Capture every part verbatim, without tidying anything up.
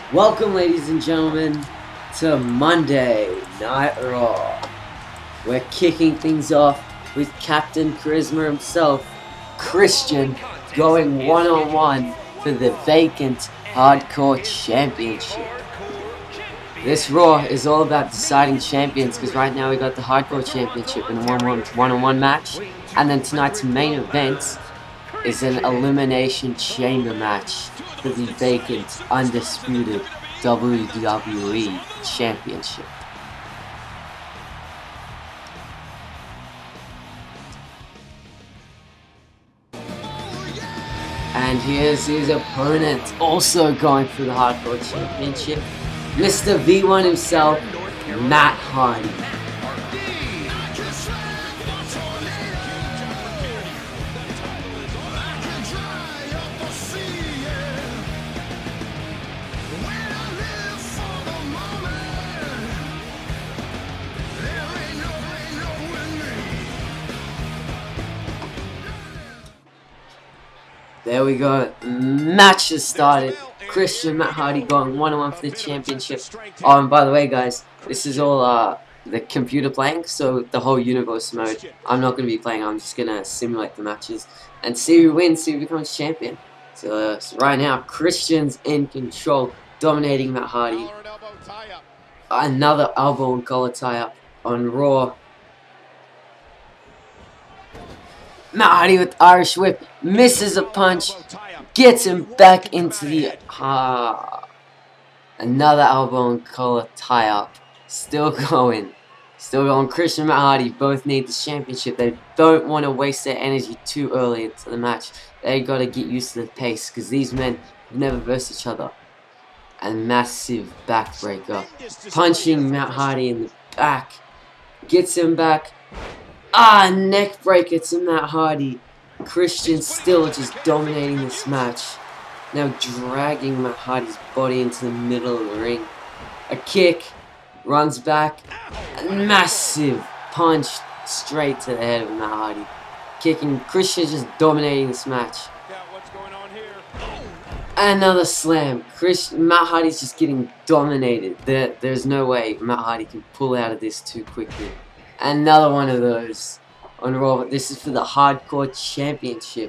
Welcome, ladies and gentlemen, to Monday Night Raw. We're kicking things off with Captain Charisma himself, Christian, going one-on-one for the vacant Hardcore Championship. This Raw is all about deciding champions, because right now we got the Hardcore Championship in a one-on-one match, and then tonight's main event is an Elimination Chamber match for the vacant, undisputed W W E Championship. And here's his opponent, also going for the Hardcore Championship, Mister V one himself, Matt Hardy. There we go. Match has started. Christian, Matt Hardy going one-on-one for the championship. Oh, and by the way, guys, this is all uh, the computer playing, so the whole universe mode. I'm not going to be playing. I'm just going to simulate the matches and see who wins, see who becomes champion. So, uh, so right now, Christian's in control, dominating Matt Hardy. Another elbow and collar tie-up on Raw. Matt Hardy with Irish Whip, misses a punch, gets him back into the... Uh, another elbow and collar tie-up. Still going. Still going. Christian and Matt Hardy both need the championship. They don't want to waste their energy too early into the match. They got to get used to the pace, because these men have never versed each other. And massive backbreaker. Punching Matt Hardy in the back. Gets him back. Ah, neck breaker to Matt Hardy. Christian still just dominating this match. Now dragging Matt Hardy's body into the middle of the ring. A kick. Runs back. A massive punch straight to the head of Matt Hardy. Kicking. Christian just dominating this match. Another slam. Christian, Matt Hardy's just getting dominated. There, there's no way Matt Hardy can pull out of this too quickly. Another one of those on Raw, but this is for the Hardcore Championship.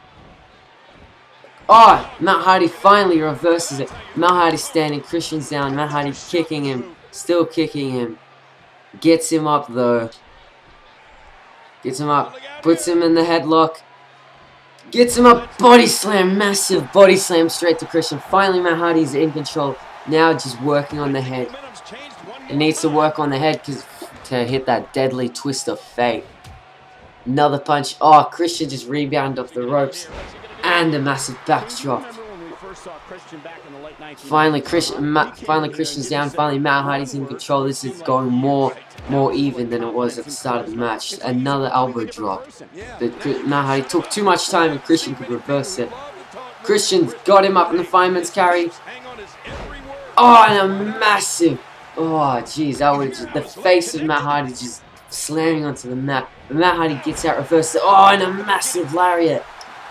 Oh, Matt Hardy finally reverses it. Matt Hardy standing, Christian's down, Matt Hardy kicking him, still kicking him. Gets him up though. Gets him up, puts him in the headlock. Gets him up, body slam, massive body slam straight to Christian. Finally Matt Hardy's in control. Now just working on the head. It needs to work on the head because to hit that deadly twist of fate. Another punch. Oh, Christian just rebounded off the ropes. And a massive backdrop. Finally, Christian, Ma finally Christian's down. Finally, Matt Hardy's in control. This is going more, more even than it was at the start of the match. Another elbow drop. But Matt Hardy took too much time and Christian could reverse it. Christian got him up in the fireman's carry. Oh, and a massive... Oh, jeez, that was just the face of Matt Hardy just slamming onto the mat. But Matt Hardy gets out, reverses. Oh, and a massive lariat.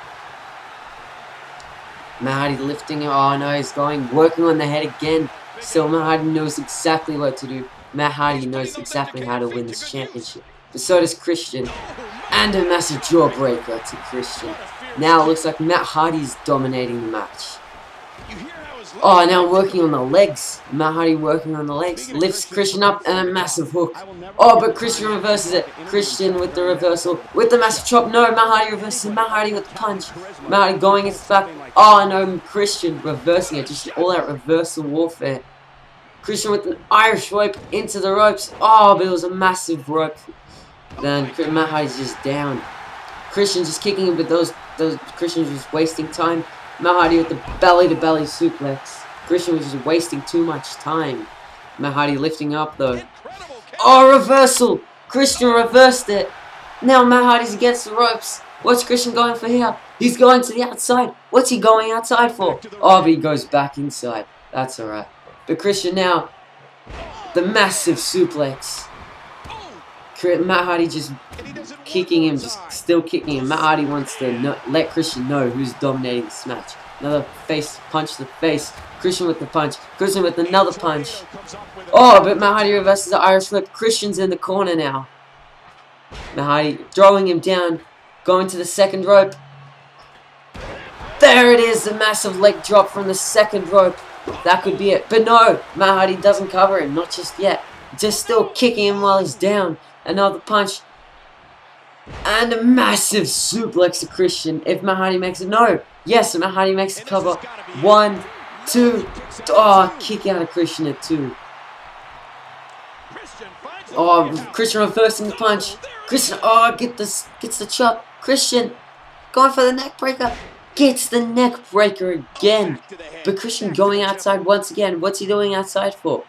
Matt Hardy lifting him. Oh, no, he's going, working on the head again. So Matt Hardy knows exactly what to do. Matt Hardy knows exactly how to win this championship. But so does Christian. And a massive jawbreaker to Christian. Now it looks like Matt Hardy's dominating the match. Oh, now working on the legs. Matt Hardy working on the legs. Lifts Christian up and a massive hook. Oh, but Christian reverses it. Christian with the reversal. With the massive chop. No, Matt Hardy reverses it. Matt Hardy with the punch. Matt Hardy going into the back. Oh, no, Christian reversing it. Just all out reversal warfare. Christian with an Irish whip into the ropes. Oh, but it was a massive rope. Then Matt Hardy's just down. Christian just kicking him, but those, those Christian's just wasting time. Matt Hardy with the belly-to-belly suplex. Christian was just wasting too much time. Matt Hardy lifting up though. Oh, reversal! Christian reversed it. Now Matt Hardy's against the ropes. What's Christian going for here? He's going to the outside. What's he going outside for? Oh, but he goes back inside. That's alright. But Christian now, the massive suplex. Matt Hardy just kicking him, just still kicking him. Matt Hardy wants to no, let Christian know who's dominating this match. Another face punch to the face. Christian with the punch. Christian with another punch. Oh, but Matt Hardy reverses the Irish whip. Christian's in the corner now. Matt Hardy throwing him down. Going to the second rope. There it is. The massive leg drop from the second rope. That could be it. But no, Matt Hardy doesn't cover him. Not just yet. Just still kicking him while he's down. Another punch. And a massive suplex to Christian. If Matt Hardy makes it. No. Yes, Matt Hardy makes the cover. One, two. Oh, kick out of Christian at two. Oh, Christian reversing the punch. Christian, oh, get this, gets the chop. Christian, going for the neck breaker. Gets the neck breaker again. But Christian going outside once again. What's he doing outside for?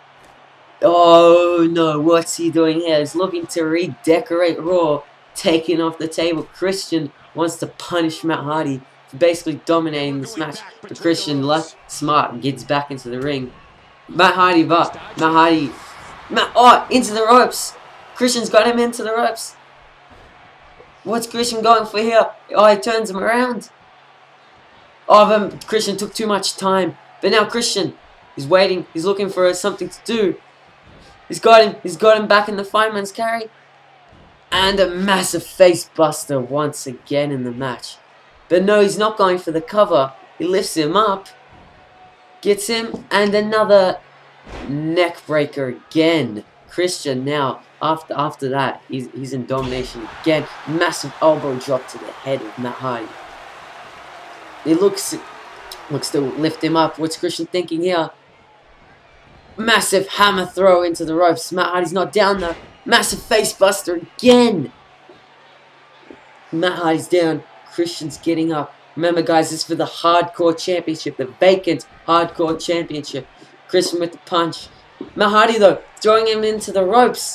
Oh, no, what's he doing here? He's looking to redecorate Raw. Taking off the table. Christian wants to punish Matt Hardy for basically dominating this match. But Christian, left smart, gets back into the ring. Matt Hardy, but Matt Hardy, Matt, oh, into the ropes. Christian's got him into the ropes. What's Christian going for here? Oh, he turns him around. Oh, but Christian took too much time. But now Christian is waiting. He's looking for something to do. He's got him. He's got him back in the fireman's carry. And a massive face buster once again in the match. But no, he's not going for the cover. He lifts him up. Gets him. And another neck breaker again. Christian now, after after that, he's, he's in domination again. Massive elbow drop to the head of Matt Hardy. He looks, looks to lift him up. What's Christian thinking here? Massive hammer throw into the ropes. Matt Hardy's not down though. Massive face buster again. Matt Hardy's down. Christian's getting up. Remember guys, this is for the Hardcore Championship. The vacant Hardcore Championship. Christian with the punch. Matt Hardy though, throwing him into the ropes.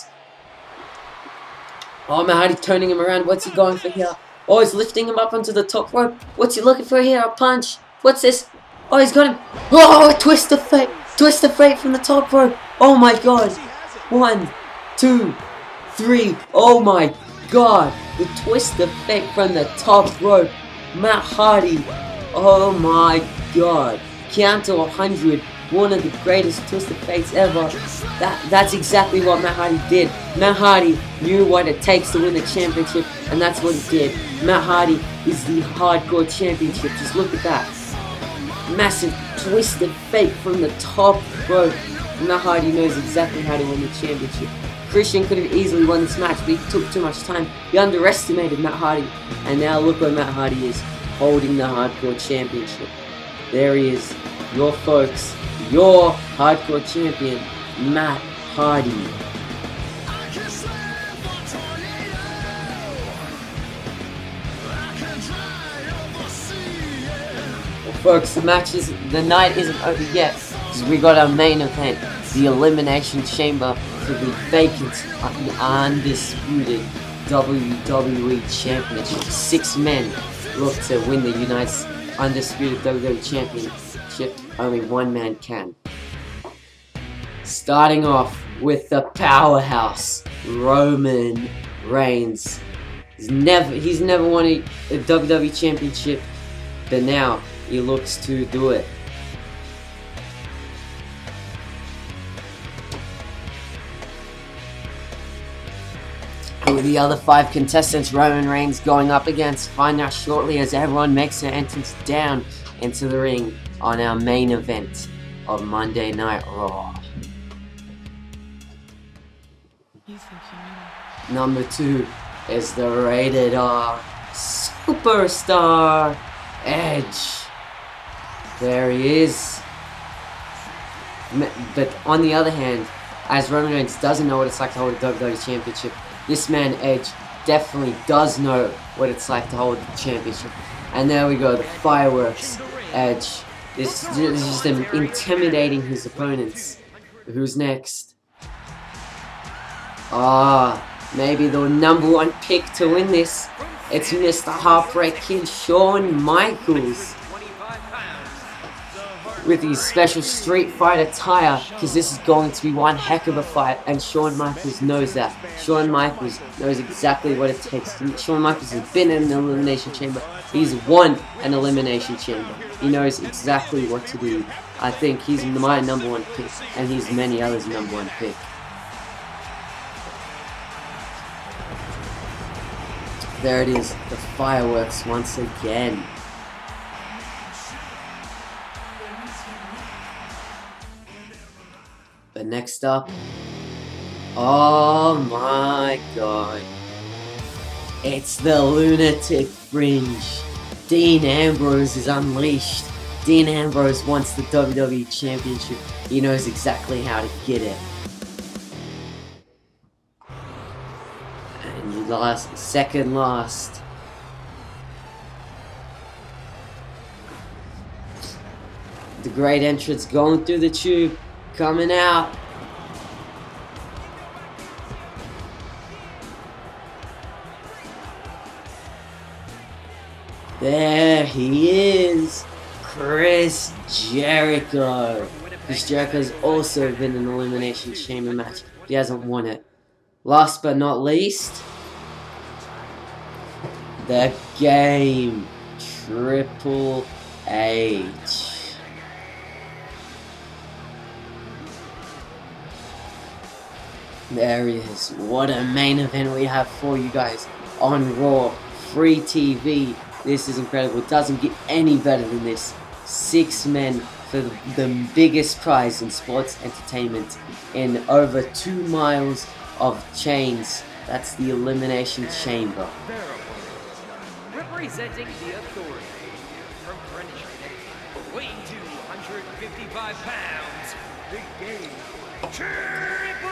Oh, Matt Hardy turning him around. What's he going for here? Oh, he's lifting him up onto the top rope. What's he looking for here? A punch. What's this? Oh, he's got him. Oh, a twist of fate. Twist of fate from the top rope. Oh my god. One, two, three. Oh my god. The twist of fate from the top rope. Matt Hardy. Oh my god. Count to one hundred. One of the greatest twist of fates ever. That That's exactly what Matt Hardy did. Matt Hardy knew what it takes to win the championship, and that's what he did. Matt Hardy is the Hardcore Championship. Just look at that. Massive twist of fate from the top rope. Matt Hardy knows exactly how to win the championship. Christian could have easily won this match, but he took too much time. He underestimated Matt Hardy. And now look where Matt Hardy is, holding the Hardcore Championship. There he is. Your folks. Your Hardcore Champion, Matt Hardy. Well, folks, the match is the night isn't over yet, because we got our main event, the Elimination Chamber for the vacant, undisputed W W E Championship. Six men look to win the United undisputed W W E Championship. Only one man can. Starting off with the powerhouse, Roman Reigns. He's never he's never won a, a W W E Championship, but now he looks to do it. And with the other five contestants, Roman Reigns going up against, find out shortly as everyone makes their entrance down into the ring on our main event of Monday Night Raw. Number two is the Rated R Superstar Edge. There he is. But on the other hand, as Roman Reigns doesn't know what it's like to hold a W W E Championship, this man Edge definitely does know what it's like to hold the championship. And there we go, the fireworks. Edge. This, this is just him intimidating his opponents. Who's next? Ah, maybe the number one pick to win this. It's Mister Heartbreak Kid Shawn Michaels. with his special Street Fighter attire, because this is going to be one heck of a fight, and Shawn Michaels knows that. Shawn Michaels knows exactly what it takes. Shawn Michaels has been in an Elimination Chamber. He's won an Elimination Chamber. He knows exactly what to do. I think he's my number one pick, and he's many others' number one pick. There it is, the fireworks once again. But next up, oh my god, it's the Lunatic Fringe. Dean Ambrose is unleashed. Dean Ambrose wants the W W E Championship. He knows exactly how to get it. And last, second last. The great entrance going through the tube. Coming out. There he is. Chris Jericho. Chris Jericho's also been in an Elimination Chamber match. He hasn't won it. Last but not least, the Game. Triple H. There he is. What a main event we have for you guys on Raw. Free T V. This is incredible. It doesn't get any better than this. Six men for the, the biggest prize in sports entertainment in over two miles of chains. That's the Elimination Chamber. Representing the Authority from Greenwich, weighing two hundred fifty-five pounds, the Game. Triple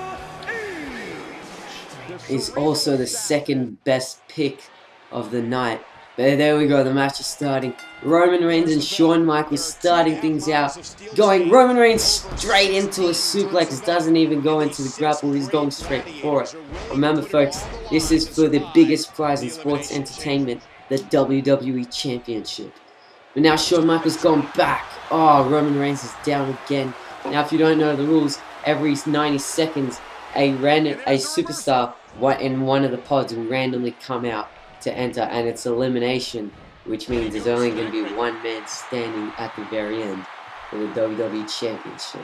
H is also the second best pick of the night. But there we go, the match is starting. Roman Reigns and Shawn Michaels starting things out. Going, Roman Reigns straight into a suplex, doesn't even go into the grapple, he's going straight for it. Remember folks, this is for the biggest prize in sports entertainment, the W W E Championship. But now Shawn Michaels going back. Oh, Roman Reigns is down again. Now if you don't know the rules, every ninety seconds, a random, a superstar in one of the pods will randomly come out to enter, and it's elimination, which means there's only going to be one man standing at the very end for the W W E Championship.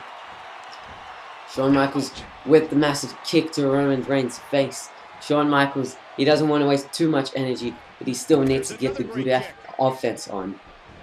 Shawn Michaels with the massive kick to Roman Reigns' face. Shawn Michaels, he doesn't want to waste too much energy, but he still needs to get the good offense on.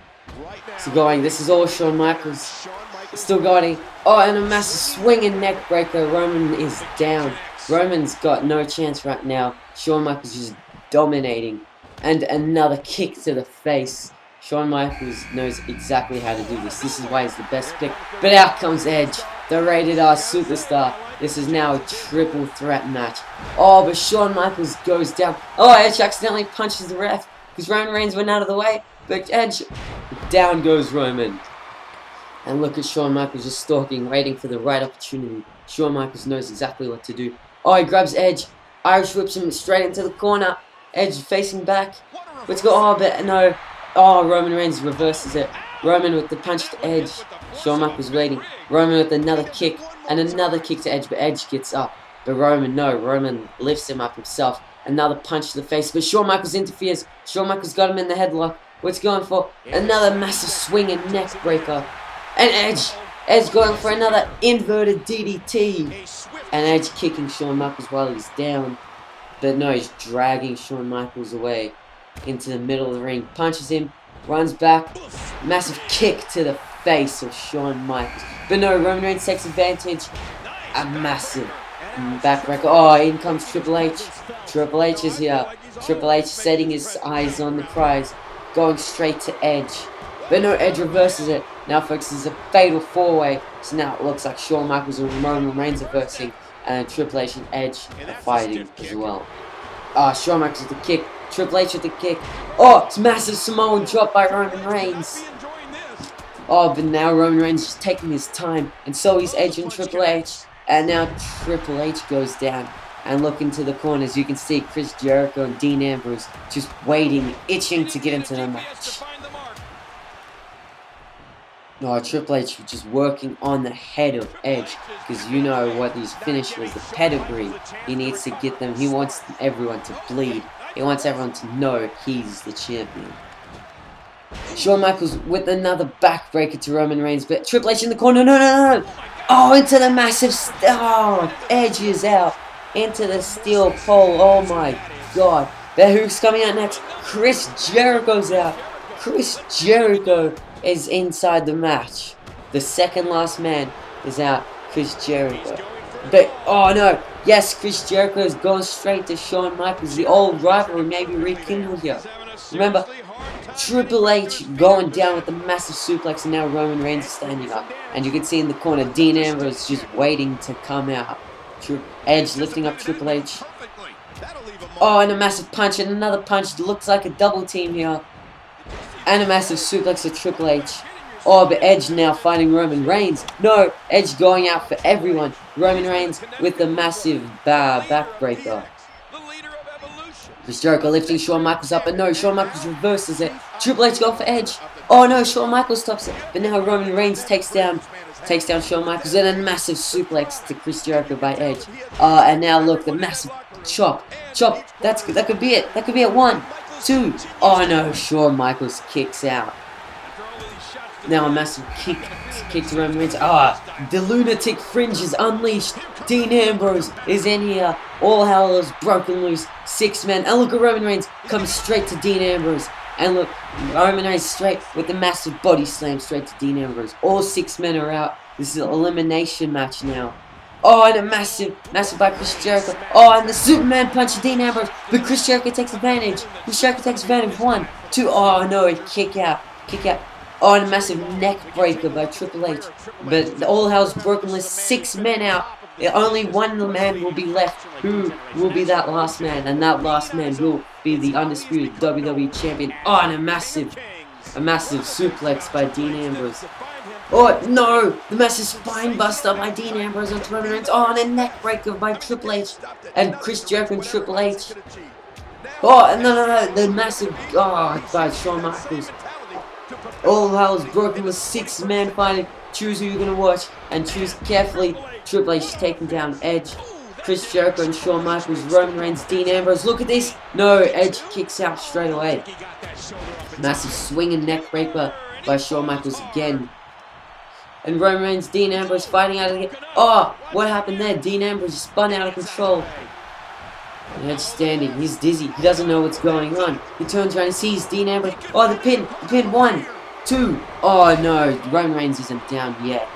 So going, this is all Shawn Michaels. Still going, oh, and a massive swinging neck breaker. Roman is down. Roman's got no chance right now. Shawn Michaels is dominating. And another kick to the face. Shawn Michaels knows exactly how to do this. This is why he's the best pick. But out comes Edge, the rated R superstar. This is now a triple threat match. Oh, but Shawn Michaels goes down. Oh, Edge accidentally punches the ref because Roman Reigns went out of the way. But Edge, down goes Roman. And look at Shawn Michaels just stalking, waiting for the right opportunity. Shawn Michaels knows exactly what to do. Oh, he grabs Edge. Irish whips him straight into the corner. Edge facing back. Let's go. Oh, but no. Oh, Roman Reigns reverses it. Roman with the punch to Edge. Shawn Michaels waiting. Roman with another kick. And another kick to Edge, but Edge gets up. But Roman, no. Roman lifts him up himself. Another punch to the face. But Shawn Michaels interferes. Shawn Michaels got him in the headlock. What's going for? Another massive swing and neck breaker. And Edge. Edge going for another inverted D D T. And Edge kicking Shawn Michaels while he's down. But no, he's dragging Shawn Michaels away into the middle of the ring. Punches him. Runs back. Massive kick to the face of Shawn Michaels. But no, Roman Reigns takes advantage. A massive backbreaker. Oh, in comes Triple H. Triple H is here. Triple H setting his eyes on the prize. Going straight to Edge. But no, Edge reverses it. Now, folks, this is a fatal four-way. So now it looks like Shawn Michaels and Roman Reigns are versing. And Triple H and Edge are fighting as well. Ah, uh, Shawn Michaels with the kick. Triple H with the kick. Oh, it's massive Samoan drop by Roman Reigns. Oh, but now Roman Reigns is taking his time. And so is Edge and Triple H. And now Triple H goes down. And look into the corners. You can see Chris Jericho and Dean Ambrose just waiting, itching to get into the match. No, Triple H was just working on the head of Edge, because you know what his finish was, the pedigree. He needs to get them, he wants everyone to bleed. He wants everyone to know he's the champion. Shawn Michaels with another backbreaker to Roman Reigns, but Triple H in the corner, no, no, no. Oh, into the massive, oh, Edge is out. Into the steel pole, oh my god. But who's coming out next? Chris Jericho's out. Chris Jericho is inside the match. The second last man is out, Chris Jericho. But, oh no, yes, Chris Jericho is going straight to Shawn Michaels. The old rivalry may be rekindled here. Remember, Triple H going down with the massive suplex, and now Roman Reigns is standing up. And you can see in the corner, Dean Ambrose just waiting to come out. Tri Edge lifting up Triple H. Oh, and a massive punch, and another punch. Looks like a double team here. And a massive suplex to Triple H. Oh, but Edge now fighting Roman Reigns. No, Edge going out for everyone. Roman Reigns with the massive uh, backbreaker. Chris Jericho lifting Shawn Michaels up, but no, Shawn Michaels reverses it. Triple H going for Edge. Oh no, Shawn Michaels stops it. But now Roman Reigns takes down takes down Shawn Michaels, and a massive suplex to Chris Jericho by Edge. Uh, and now look, the massive chop. Chop, that's that could be it. That could be it. One, two. Oh no, Shawn Michaels kicks out. Now a massive kick, kick to Roman Reigns. Ah, the lunatic fringe is unleashed. Dean Ambrose is in here. All hell is broken loose. Six men. And look at Roman Reigns come straight to Dean Ambrose. And look, Roman Reigns straight with the massive body slam straight to Dean Ambrose. All six men are out. This is an elimination match now. Oh, and a massive, massive by Chris Jericho. Oh, and the Superman punch to Dean Ambrose. But Chris Jericho takes advantage. Chris Jericho takes advantage. One, two. Oh no, a kick out. Kick out. Oh, and a massive neck breaker by Triple H. But the all hell's broken list. Six men out. Only one man will be left. Who will be that last man? And that last man will be the undisputed W W E champion. Oh, and a massive, a massive suplex by Dean Ambrose. Oh no! The massive spine buster by Dean Ambrose onto Roman Reigns. Oh, and a neck breaker by Triple H and Chris Jericho and Triple H. Oh, and no, no, no! The massive, oh, by Shawn Michaels. All hell is broken with six men fighting. Choose who you're gonna watch and choose carefully. Triple H taking down Edge, Chris Jericho and Shawn Michaels, Roman Reigns, Dean Ambrose. Look at this. No, Edge kicks out straight away. Massive swinging neck breaker by Shawn Michaels again. And Roman Reigns, Dean Ambrose fighting out again. Oh, what happened there? Dean Ambrose spun out of control. And Edge standing. He's dizzy. He doesn't know what's going on. He turns around and sees Dean Ambrose. Oh, the pin. The pin. One, two. Oh, no. Roman Reigns isn't down yet.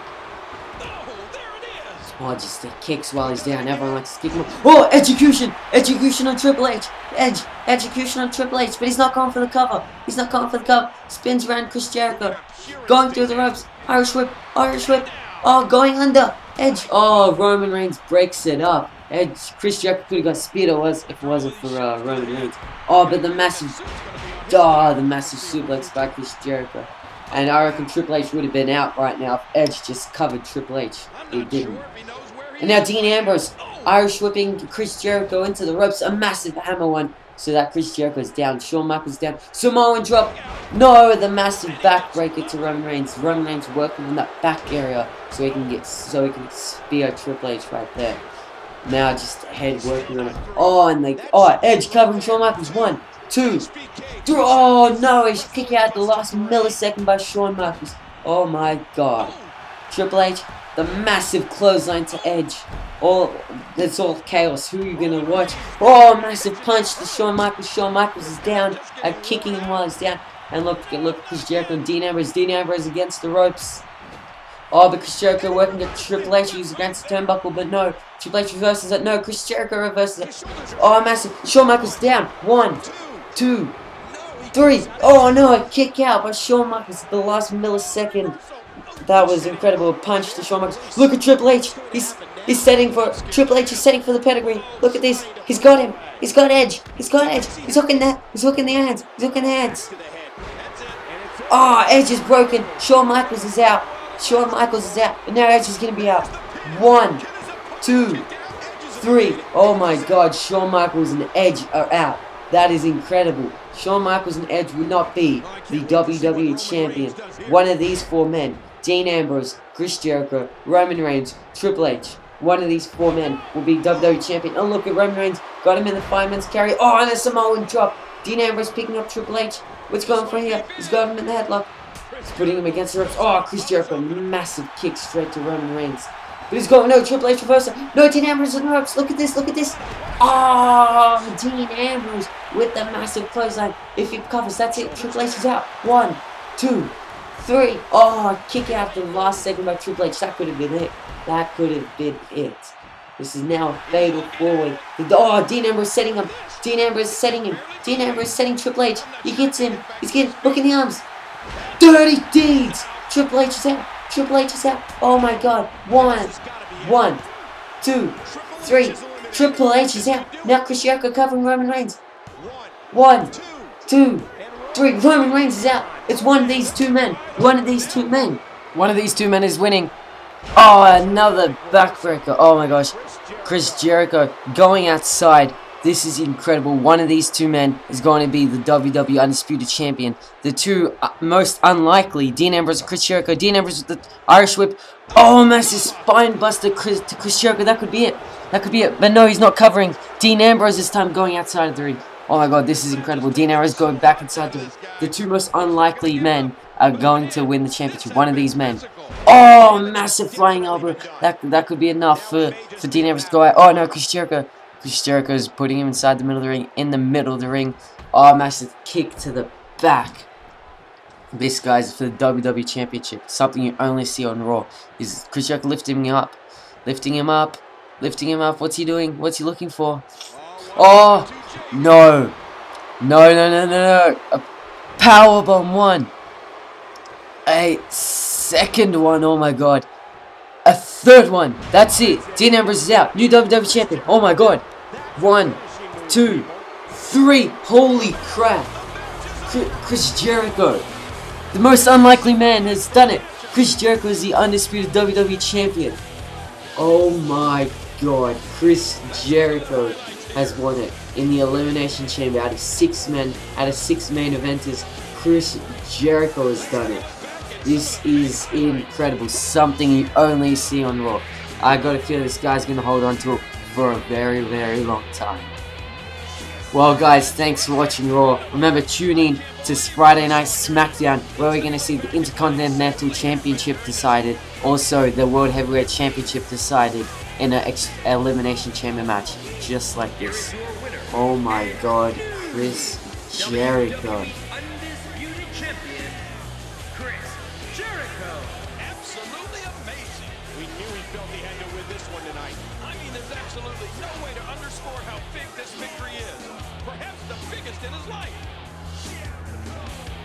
Oh, just the kicks while he's down. Everyone likes to kick him. Oh, execution! Execution on Triple H. Edge. Execution on Triple H. But he's not going for the cover. He's not going for the cover. Spins around Chris Jericho. Going through the ropes. Irish whip. Irish whip. Oh, going under. Edge. Oh, Roman Reigns breaks it up. Edge. Chris Jericho could have got speed if it wasn't for uh, Roman Reigns. Oh, but the massive... Oh, the massive suplex by Chris Jericho. And I reckon Triple H would have been out right now if Edge just covered Triple H. He didn't. And now Dean Ambrose, Irish whipping Chris Jericho into the ropes. A massive hammer one. So that Chris Jericho's down. Shawn Michaels down. Samoan drop. No, the massive backbreaker to Roman Reigns. Roman Reigns working in that back area so he can get so he can spear Triple H right there. Now just head working on it. Oh, and they oh Edge covering Shawn Michaels. One, two, three. Oh no, he's kicking out the last millisecond by Shawn Michaels. Oh my god. Triple H, the massive clothesline to Edge. All it's all chaos. Who are you gonna watch? Oh, massive punch to Shawn Michaels. Shawn Michaels is down. I'm kicking him while he's down. And look, look, Chris Jericho and Dean Ambrose. Dean Ambrose against the ropes. Oh, but Chris Jericho working at Triple H. He's against the turnbuckle, but no. Triple H reverses it. No, Chris Jericho reverses it. Oh, massive. Shawn Michaels down. One, two, three. Oh no, a kick out by Shawn Michaels at the last millisecond. That was incredible. A punch to Shawn Michaels. Look at Triple H. He's he's setting for Triple H is setting for the pedigree. Look at this. He's got him. He's got Edge. He's got Edge. He's hooking that. He's hooking the hands. He's hooking the hands. Oh, Edge is broken. Shawn Michaels is out. Shawn Michaels is out. And now Edge is gonna be out. One, two, three. Oh my God. Shawn Michaels and Edge are out. That is incredible. Shawn Michaels and Edge would not be the W W E champion. One of these four men. Dean Ambrose, Chris Jericho, Roman Reigns, Triple H. One of these four men will be W W E Champion. Oh, look at Roman Reigns. Got him in the fireman's carry. Oh, and a Samoan drop. Dean Ambrose picking up Triple H. What's going on here? He's got him in the headlock. He's putting him against the ropes. Oh, Chris Jericho. Massive kick straight to Roman Reigns. But he's going, no, Triple H reversal. No, Dean Ambrose on the ropes. Look at this, look at this. Oh, Dean Ambrose with the massive clothesline. If he covers, that's it. Triple H is out. One, two, three. Oh, kick out the last second by Triple H. That could have been it. That could have been it. This is now a fatal forward. Oh, Dean Ambrose setting him. Dean Ambrose setting him. Dean Ambrose setting Triple H. He gets him. He's getting, look in the arms. Dirty deeds. Triple H is out. Triple H is out. Oh my god. One. One. Two. Three. Triple H is out. Now Chris Jericho covering Roman Reigns. One. Two. Three. Roman Reigns is out. It's one of these two men. One of these two men. One of these two men is winning. Oh, another backbreaker. Oh my gosh. Chris Jericho going outside. This is incredible. One of these two men is going to be the W W E Undisputed Champion. The two uh, most unlikely, Dean Ambrose and Chris Jericho. Dean Ambrose with the Irish Whip. Oh, massive spine buster Chris, to Chris Jericho. That could be it. That could be it. But no, he's not covering. Dean Ambrose this time going outside of the ring. Oh my god, this is incredible. Dean Ambrose going back inside the ring. The two most unlikely men are going to win the championship. One of these men. Oh, massive flying elbow. That, that could be enough for, for Dean Ambrose to go out. Oh no, Chris Jericho. Chris Jericho is putting him inside the middle of the ring. In the middle of the ring. Oh, massive kick to the back. This guy's for the W W E Championship. Something you only see on Raw. Is Chris Jericho lifting him up. Lifting him up. Lifting him up. What's he doing? What's he looking for? Oh, no. No, no, no, no, no. A powerbomb one. A second one. Oh, my God. A third one. That's it. Dean Ambrose is out. New W W E Champion. Oh, my God. One, two, three. Holy crap. Chris Jericho. The most unlikely man has done it. Chris Jericho is the undisputed W W E Champion. Oh, my God. Chris Jericho has won it in the Elimination Chamber. Out of six men, out of six main eventers, Chris Jericho has done it. This is incredible. Something you only see on Raw. I got a feeling this guy's going to hold on to it for a very, very long time. Well, guys, thanks for watching Raw. Remember, tune in to Friday Night SmackDown, where we're going to see the Intercontinental Championship decided. Also, the World Heavyweight Championship decided in an Elimination Chamber match, just like this. Oh my god, Chris Jericho. Undisputed champion, Chris Jericho. Absolutely amazing. We knew he felt he had to win this one tonight. I mean, there's absolutely no way to underscore how big this victory is. Perhaps the biggest in his life.